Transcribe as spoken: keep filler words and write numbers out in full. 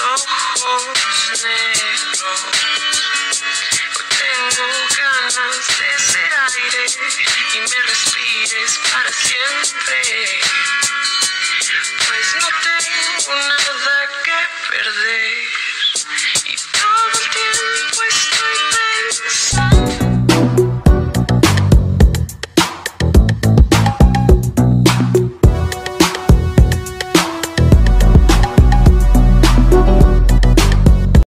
ojos negros. Hoy tengo ganas de ser aire y me respires para siempre, pues no tengo nada que perder.